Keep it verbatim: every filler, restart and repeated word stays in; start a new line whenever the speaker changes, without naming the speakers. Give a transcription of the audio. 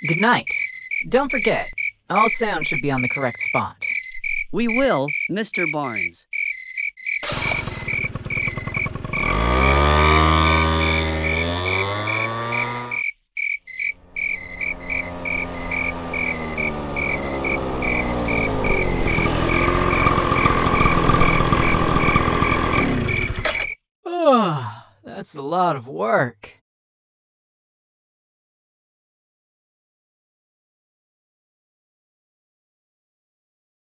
Good night. Don't forget, all sound should be on the correct spot.
We will, Mister Barnes.
Oh, that's a lot of work.